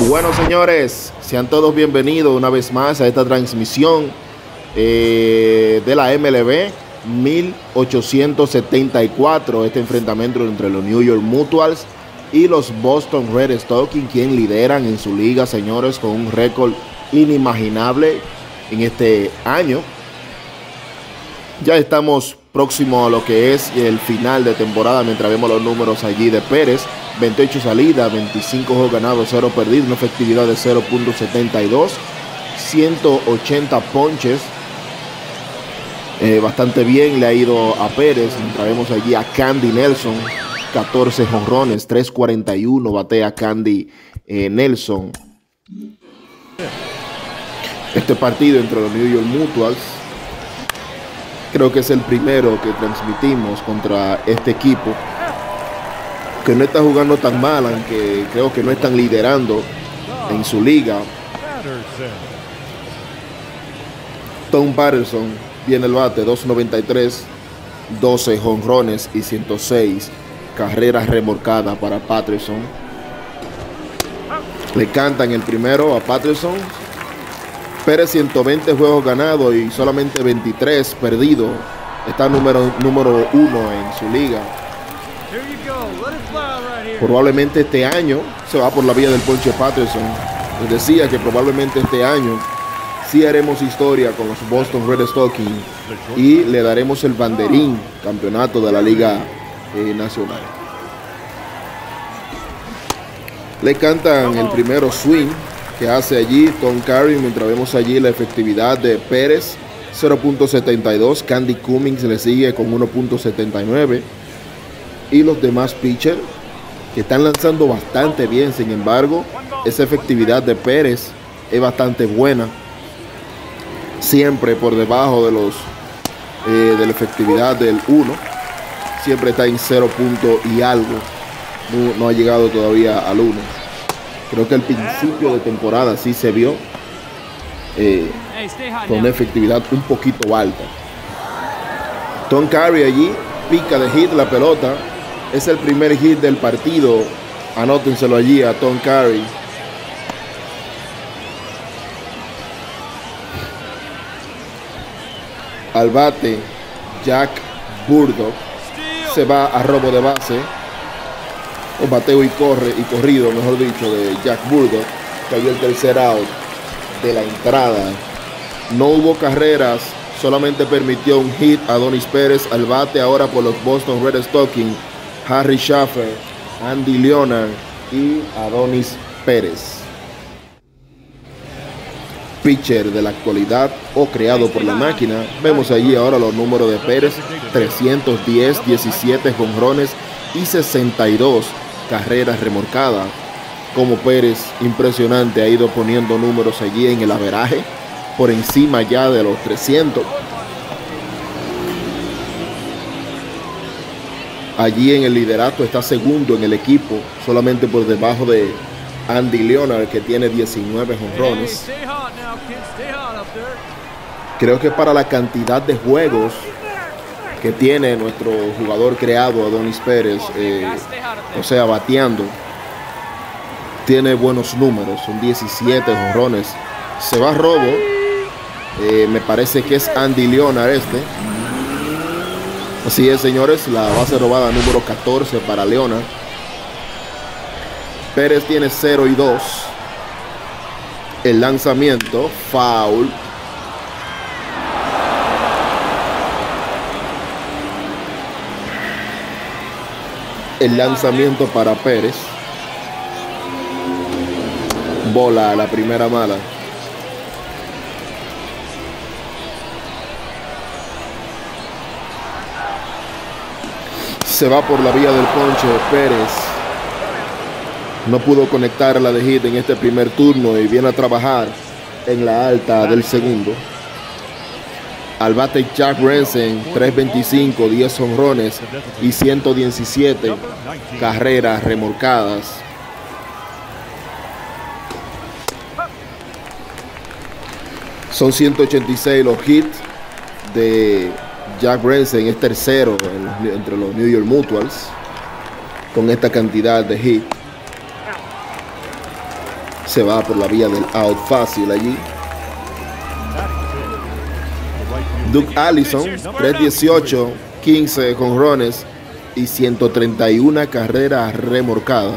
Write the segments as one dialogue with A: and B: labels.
A: Bueno, señores, sean todos bienvenidos una vez más a esta transmisión de la MLB 1874, este enfrentamiento entre los New York Mutuals y los Boston Red Sox, quien lideran en su liga, señores, con un récord inimaginable en este año. Ya estamos próximos a lo que es el final de temporada, mientras vemos los números allí de Pérez: 28 salidas, 25 juegos ganados, 0 perdidos, una efectividad de 0.72, 180 ponches. Bastante bien le ha ido a Pérez. Mientras vemos allí a Candy Nelson, 14 jonrones, 341 batea Candy Nelson. Este partido entre los New York Mutuals creo que es el primero que transmitimos contra este equipo, que no está jugando tan mal, aunque creo que no están liderando en su liga. Tom Patterson viene el bate, 2.93, 12 jonrones y 106 carreras remolcadas para Patterson. Le cantan el primero a Patterson. Pérez, 120 juegos ganados y solamente 23 perdidos. Está número 1 en su liga. Probablemente este año se va por la vía del ponche Patterson. Les decía que probablemente este año sí haremos historia con los Boston Red Sox y le daremos el banderín campeonato de la Liga Nacional. Le cantan el primero swing que hace allí Tom Carey, mientras vemos allí la efectividad de Pérez, 0.72. Candy Cummings le sigue con 1.79. Y los demás pitchers que están lanzando bastante bien. Sin embargo, esa efectividad de Pérez es bastante buena, siempre por debajo de los de la efectividad del 1. Siempre está en 0 y algo. No ha llegado todavía al 1. Creo que al principio de temporada sí se vio con una efectividad un poquito alta. Tom Carey allí pica de hit la pelota. Es el primer hit del partido. Anótenselo allí a Tom Carey. Al bate Jack Burdo. Se va a robo de base. Un bateo y corrido, mejor dicho, de Jack Burdo. Cayó el tercer out de la entrada. No hubo carreras, solamente permitió un hit a Adonis Pérez. Al bate ahora por los Boston Red Sox, Harry Schaffer, Andy Leonard y Adonis Pérez. Pitcher de la actualidad o creado por la máquina. Vemos allí ahora los números de Pérez: 310, 17 jonrones y 62 carreras remolcadas. Como Pérez, impresionante, ha ido poniendo números allí en el averaje por encima ya de los 300. Allí en el liderato está segundo en el equipo, solamente por debajo de Andy Leonard, que tiene 19 jonrones. Creo que para la cantidad de juegos que tiene nuestro jugador creado, Adonis Pérez, o sea, bateando, tiene buenos números, son 17 jonrones. Se va a robo, me parece que es Andy Leonard este. Así es, señores, la base robada número 14 para Leonard. Pérez tiene 0 y 2. El lanzamiento, foul. El lanzamiento para Pérez. Bola a la primera mala. Se va por la vía del ponche Pérez. No pudo conectar la de hit en este primer turno y viene a trabajar en la alta del segundo. Al bate Jack Rensen, 3.25, 10 jonrones y 117 carreras remolcadas. Son 186 los hits de Jack Rensen, es tercero entre los New York Mutuals con esta cantidad de hits. Se va por la vía del out fácil allí. Duke Allison, 318, 15 jonrones y 131 carreras remorcadas.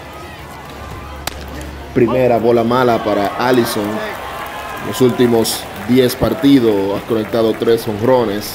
A: Primera bola mala para Allison. En los últimos 10 partidos ha conectado 3 jonrones.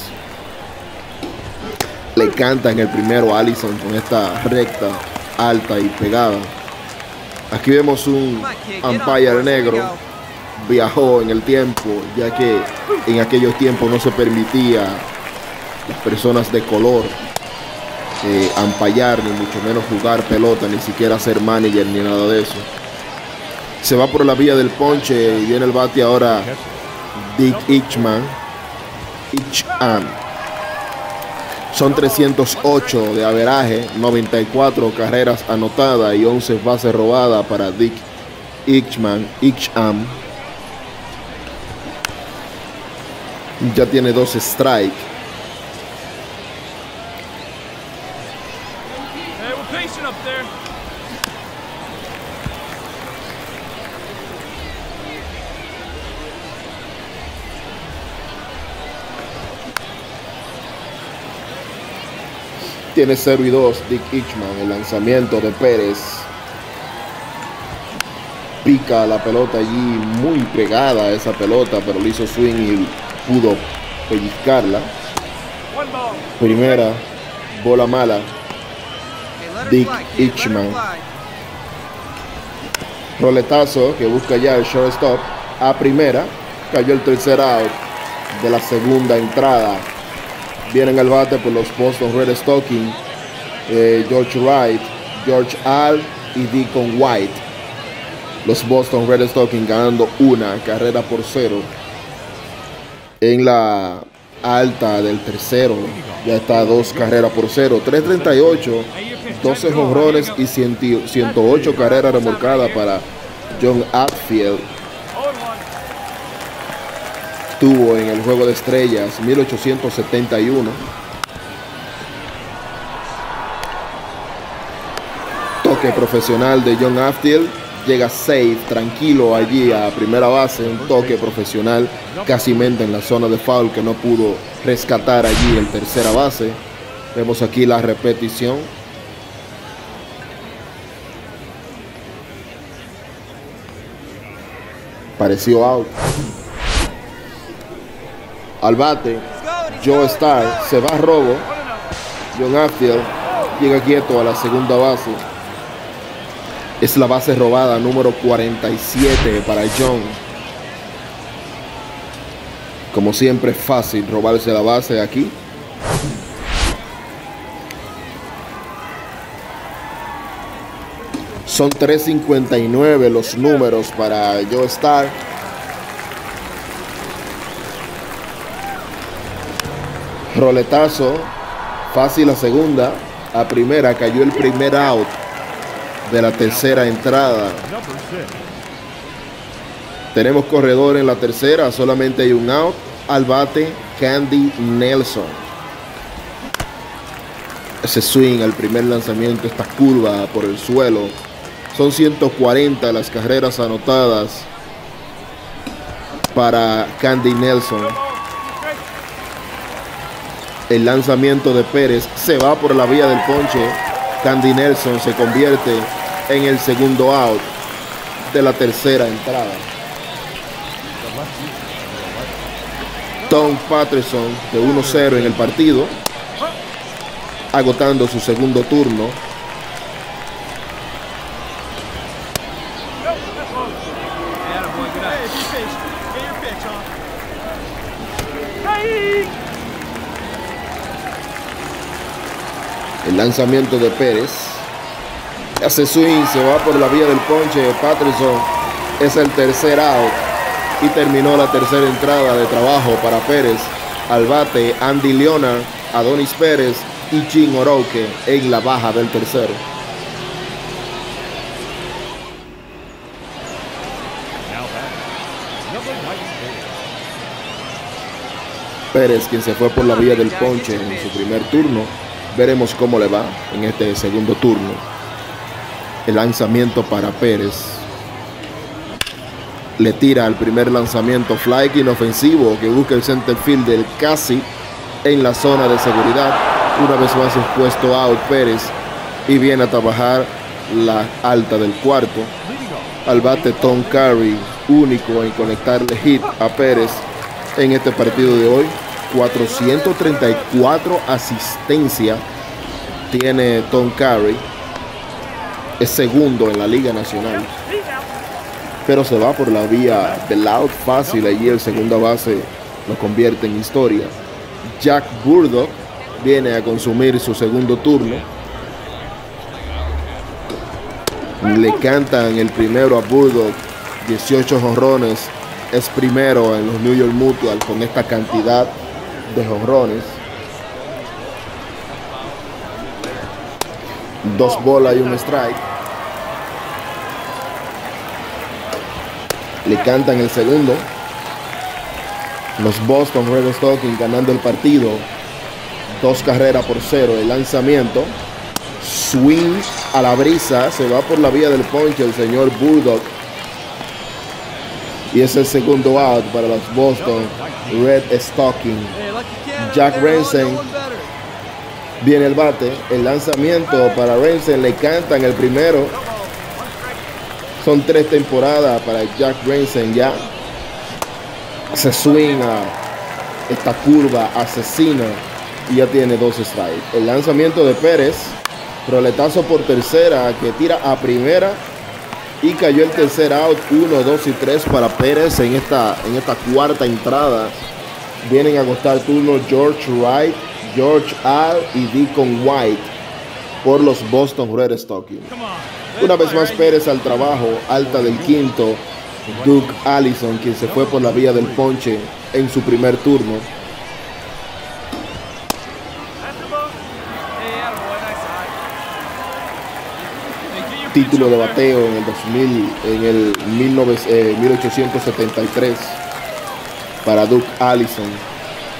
A: Le canta en el primero a Allison con esta recta alta y pegada. Aquí vemos un umpire negro. Viajó en el tiempo, ya que en aquellos tiempos no se permitía a las personas de color umpire, ni mucho menos jugar pelota, ni siquiera ser manager ni nada de eso. Se va por la vía del ponche y viene el bate ahora Dick Ichman. Son 308 de averaje, 94 carreras anotadas y 11 bases robadas para Dick Ichman. Ya tiene 2 strikes. Tiene 0-2 Dick Ichman. El lanzamiento de Pérez. Pica la pelota allí, muy pegada a esa pelota, pero le hizo swing y pudo pellizcarla. Primera bola mala. Dick Ichman. Roletazo que busca ya el shortstop a primera. Cayó el tercer out de la segunda entrada. Vienen al bate por los Boston Red Sox George Wright, George Al y Deacon White. Los Boston Red Sox ganando 1 carrera por 0. En la alta del tercero ya está 2 carreras por 0. 338, 12 jonrones y 108 carreras remolcadas para Jon Hatfield. Tuvo en el Juego de Estrellas 1871. Toque profesional de Jon Hatfield. Llega safe, tranquilo allí a primera base. Un toque profesional casi mente en la zona de foul que no pudo rescatar allí el tercera base. Vemos aquí la repetición. Pareció out. Al bate, Joe Starr se va a robo. Jon Hatfield llega quieto a la segunda base. Es la base robada número 47 para Jon. Como siempre es fácil robarse la base aquí. Son 359 los números para Joe Starr. Roletazo, fácil a segunda, a primera, cayó el primer out de la tercera entrada. Tenemos corredor en la tercera, solamente hay un out. Al bate, Candy Nelson. Ese swing, el primer lanzamiento, esta curva por el suelo. Son 140 las carreras anotadas para Candy Nelson. El lanzamiento de Pérez se va por la vía del ponche. Candy Nelson se convierte en el segundo out de la tercera entrada. Tom Patterson de 1-0 en el partido, agotando su segundo turno. El lanzamiento de Pérez hace swing, se va por la vía del ponche. Patterson es el tercer out y terminó la tercera entrada de trabajo para Pérez. Al bate, Andy Leonard, Adonis Pérez y Jim Oroque en la baja del tercero. Pérez, quien se fue por la vía del ponche en su primer turno. Veremos cómo le va en este segundo turno. El lanzamiento para Pérez. Le tira al primer lanzamiento, fly inofensivo que busca el center fielder casi en la zona de seguridad. Una vez más es puesto out Pérez y viene a trabajar la alta del cuarto. Al bate Tom Carey, único en conectarle hit a Pérez en este partido de hoy. 434 asistencias tiene Tom Carey. Es segundo en la Liga Nacional. Pero se va por la vía del out fácil. Allí el segunda base lo convierte en historia. Jack Burdock viene a consumir su segundo turno. Le cantan el primero a Burdock. 18 jonrones. Es primero en los New York Mutual con esta cantidad de jonrones. 2 bolas y un strike. Le cantan el segundo. Los Boston Red Sox ganando el partido 2-0. El lanzamiento, swing a la brisa, se va por la vía del ponche el señor Burdock. Y es el segundo out para los Boston Red Sox. Jack Rensen viene el bate. El lanzamiento para Rensen, le cantan el primero. Son 3 temporadas para Jack Rensen ya. Se swing a esta curva asesina y ya tiene 2 strikes. El lanzamiento de Pérez, roletazo por tercera que tira a primera y cayó el tercer out. 1, 2 y 3 para Pérez en esta cuarta entrada. Vienen a acostar turno George Wright, George Al y Deacon White por los Boston Red Sox. Una vez más Pérez al trabajo, alta del quinto, Duke Allison, quien se fue por la vía del ponche en su primer turno. Título de bateo en el 1873 para Duke Allison.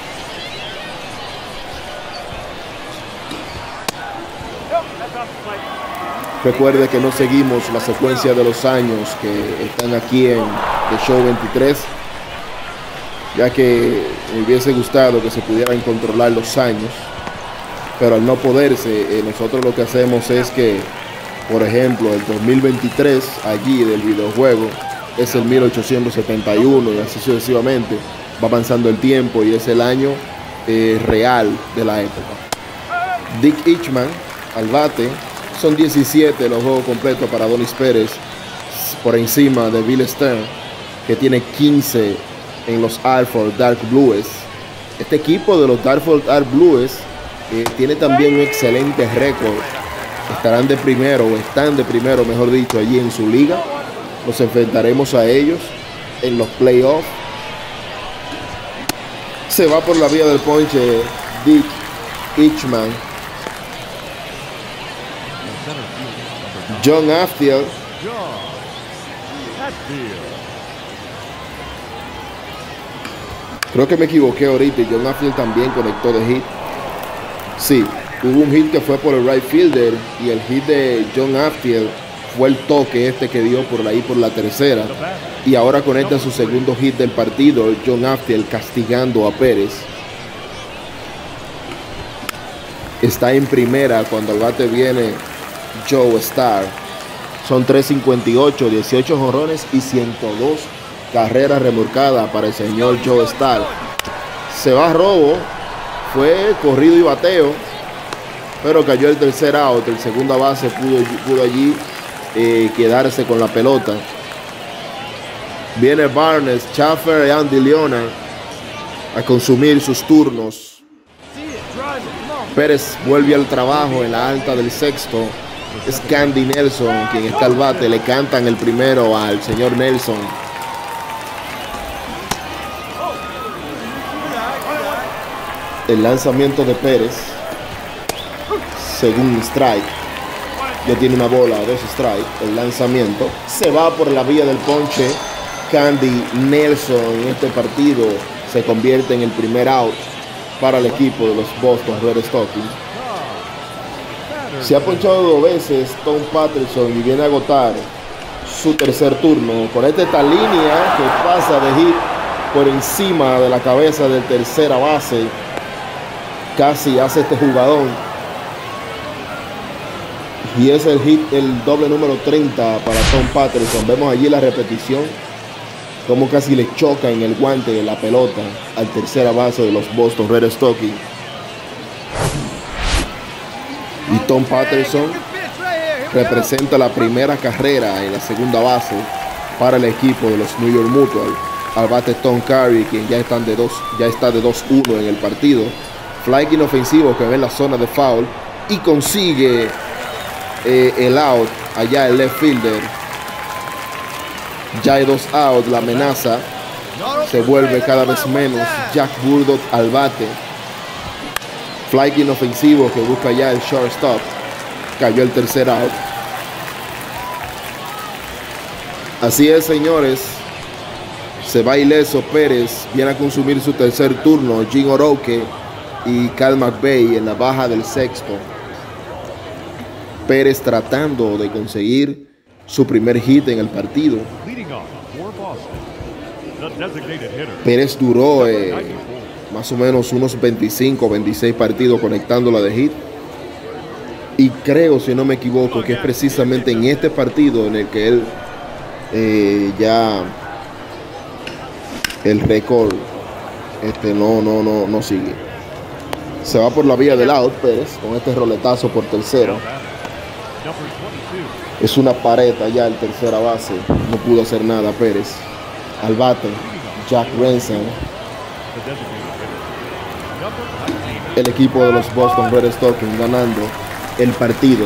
A: Recuerde que no seguimos la secuencia de los años que están aquí en The Show 23, ya que me hubiese gustado que se pudieran controlar los años, pero al no poderse, nosotros lo que hacemos es que, por ejemplo, el 2023 allí del videojuego es el 1871 y así sucesivamente va avanzando el tiempo y es el año real de la época. Dick Eichmann al bate. Son 17 los juegos completos para Adonis Pérez, por encima de Bill Stern, que tiene 15 en los Hartford Dark Blues. Este equipo de los Hartford Dark Blues tiene también un excelente récord. Están de primero, mejor dicho, allí en su liga. Nos enfrentaremos a ellos en los playoffs. Se va por la vía del ponche Dick Eichmann. John Affield. Creo que me equivoqué ahorita y John Affield también conectó de hit. Sí, hubo un hit que fue por el right fielder y el hit de John Affield fue el toque que dio por ahí por la tercera. Y ahora conecta su segundo hit del partido, John Affield castigando a Pérez. Está en primera cuando al bate viene Joe Starr. Son 358, 18 jonrones y 102 carreras remolcadas para el señor Joe Starr. Se va a robo, fue corrido y bateo, pero cayó el tercer out. El segunda base pudo allí quedarse con la pelota. Viene Barnes, Schaffer y Andy Leonard a consumir sus turnos. Pérez vuelve al trabajo en la alta del sexto. Es Candy Nelson quien está al bate. Le cantan el primero al señor Nelson. El lanzamiento de Pérez, según strike, ya tiene una bola, 2 strikes. El lanzamiento se va por la vía del ponche. Candy Nelson en este partido se convierte en el primer out para el equipo de los Boston Red Sox. Se ha ponchado 2 veces Tom Patterson y viene a agotar su tercer turno. Con esta línea que pasa de hit por encima de la cabeza del tercera base. Casi hace este jugadón. Y es el hit, el doble número 30 para Tom Patterson. Vemos allí la repetición. Como casi le choca en el guante de la pelota al tercera base de los Boston Red Sox. Y Tom Patterson representa la primera carrera en la segunda base para el equipo de los New York Mutual. Al bate Tom Curry, quien ya está de 2-1 en el partido. Fly inofensivo que ve en la zona de foul y consigue el out allá el left fielder. Ya hay 2 outs, la amenaza se vuelve cada vez menos. Jack Burdock al bate. Fly inofensivo que busca ya el shortstop. Cayó el tercer out. Así es, señores. Se va ileso Pérez. Viene a consumir su tercer turno. Jim Oroke y Cal McVay en la baja del sexto. Pérez tratando de conseguir su primer hit en el partido. Pérez duró más o menos unos 25 o 26 partidos conectándola de hit. Y creo, si no me equivoco, que es precisamente en este partido en el que él ya el récord no sigue. Se va por la vía del out Pérez con este roletazo por tercero. Es una pared allá el tercera base. No pudo hacer nada Pérez. Al bate Jack Renson. El equipo de los Boston Red Sox ganando el partido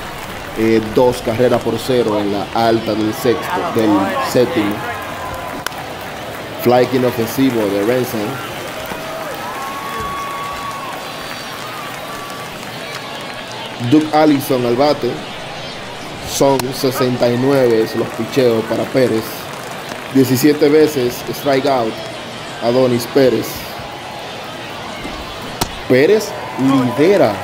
A: 2-0 en la alta del séptimo. Fly inofensivo de Renson. Duke Allison al bate. Son 69 los picheos para Pérez. 17 veces strikeout Adonis Pérez. Pérez lidera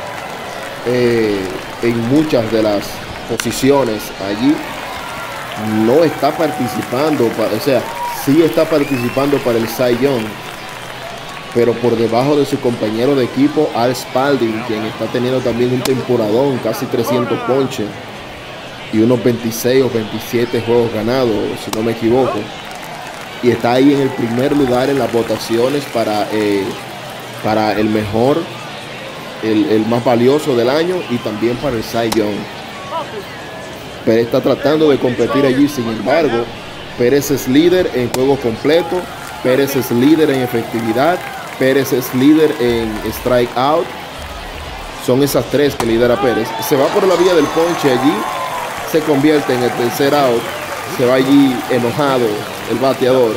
A: en muchas de las posiciones allí. No está participando, sí está participando para el Cy Young, pero por debajo de su compañero de equipo Al Spalding, quien está teniendo también un temporadón, casi 300 ponches y unos 26 o 27 juegos ganados, si no me equivoco, y está ahí en el primer lugar en las votaciones para el mejor, el más valioso del año, y también para el Cy Young. Pérez está tratando de competir allí. Sin embargo, Pérez es líder en juego completo, Pérez es líder en efectividad, Pérez es líder en strikeout. Son esas tres que lidera Pérez. Se va por la vía del ponche allí, se convierte en el tercer out, se va allí enojado el bateador.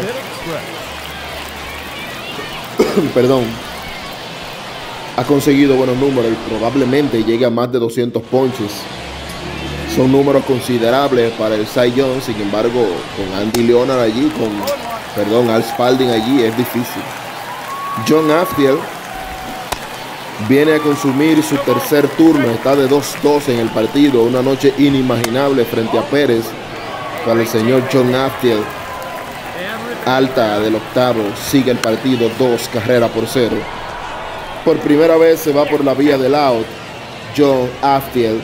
A: Perdón. Ha conseguido buenos números y probablemente llegue a más de 200 ponches. Son números considerables para el Cy Young. Sin embargo, con Andy Leonard allí, Al Spalding allí, es difícil. John Affield viene a consumir su tercer turno. Está de 2-2 en el partido. Una noche inimaginable frente a Pérez para el señor John Affield. Alta del octavo, sigue el partido 2-0. Por primera vez se va por la vía del out John Affield.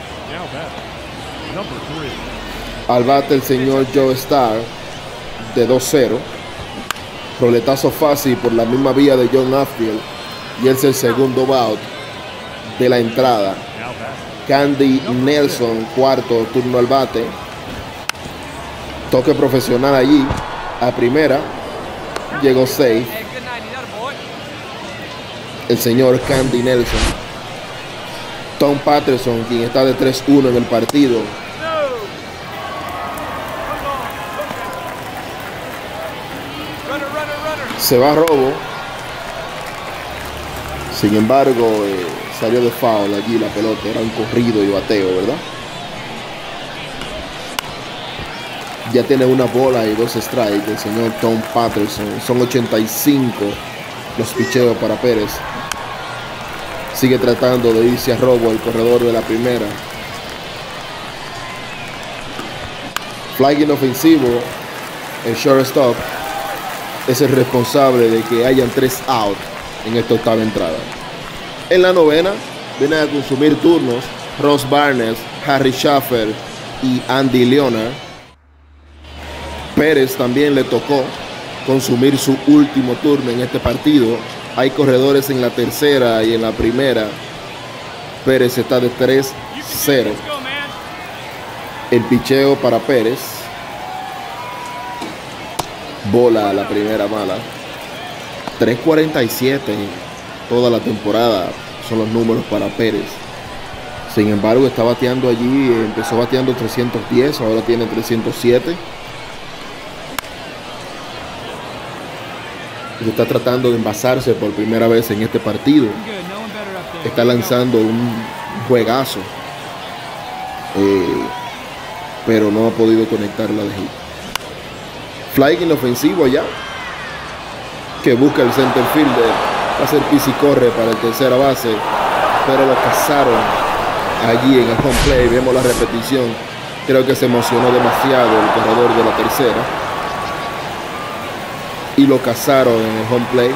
A: Al bate el señor Joe Starr de 2-0. Roletazo fácil por la misma vía de John Affield. Y es el segundo out de la entrada. Candy Nelson, cuarto turno al bate. Toque profesional allí. A primera. Llegó safe el señor Candy Nelson. Tom Patterson, quien está de 3-1 en el partido. Se va a robo. Sin embargo, salió de foul allí la pelota. Era un corrido y bateo, ¿verdad? Ya tiene una bola y 2 strikes el señor Tom Patterson. Son 85 los picheos para Pérez. Sigue tratando de irse a robo el corredor de la primera. Flag inofensivo, el shortstop es el responsable de que hayan 3 outs en esta octava entrada. En la novena vienen a consumir turnos Ross Barnes, Harry Schaffer y Andy Leonard. Pérez también le tocó consumir su último turno en este partido. Hay corredores en la tercera y en la primera. Pérez está de 3-0. El picheo para Pérez. Bola a la primera mala. 3.47 toda la temporada son los números para Pérez. Sin embargo, está bateando allí, empezó bateando 310, ahora tiene 307. Y está tratando de envasarse por primera vez en este partido. Está lanzando un juegazo, pero no ha podido conectarla de hit. Fly inofensivo allá, que busca el center fielder, va a hacer pis y corre para el tercera base, pero lo cazaron allí en el home play. Vemos la repetición. Creo que se emocionó demasiado el corredor de la tercera y lo cazaron en el home play.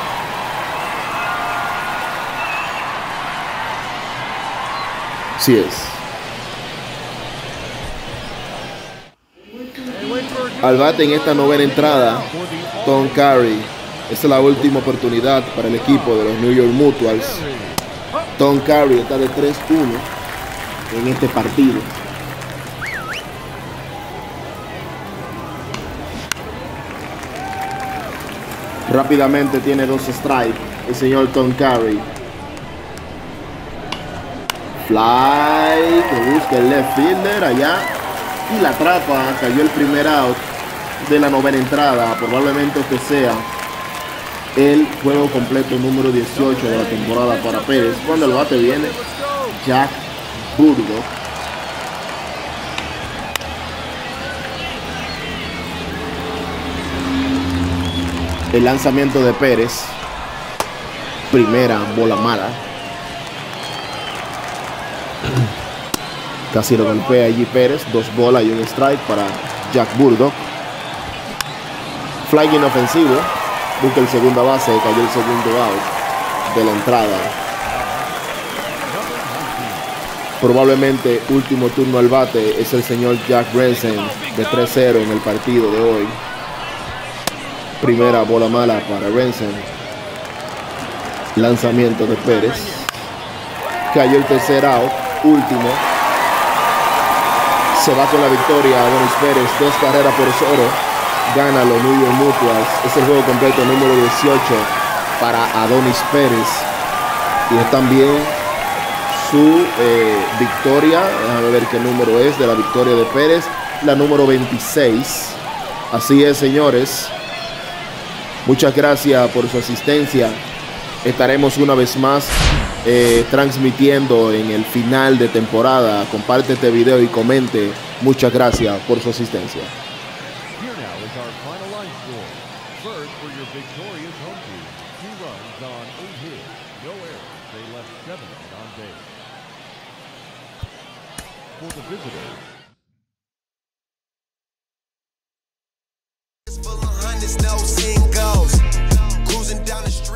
A: Sí es. Al bate en esta novena entrada, Tom Carey. Esta es la última oportunidad para el equipo de los New York Mutuals. Tom Carey está de 3-1 en este partido. Rápidamente tiene 2 strikes el señor Tom Carey. Fly que busca el left fielder allá y la atrapa. Cayó el primer out de la novena entrada. Probablemente este sea el juego completo número 18 de la temporada para Pérez. Cuando el bate viene Jack Burdo. El lanzamiento de Pérez, primera bola mala. Casi lo golpea allí Pérez. 2 bolas y un strike para Jack Burdo. Fly inofensivo, busca el segunda base, cayó el segundo out de la entrada. Probablemente último turno al bate es el señor Jack Rensen, de 3-0 en el partido de hoy. Primera bola mala para Rensen. Lanzamiento de Pérez. Cayó el tercer out, último. Se va con la victoria Adonis Pérez, 2 carreras por 0. Gana los New York Mutuals. Es el juego completo número 18 para Adonis Pérez. Y es también su victoria. Déjame ver qué número es de la victoria de Pérez. La número 26. Así es, señores. Muchas gracias por su asistencia. Estaremos una vez más transmitiendo en el final de temporada. Comparte este video y comente. Muchas gracias por su asistencia.
B: Full of hundreds, no singles. Cruising down the street.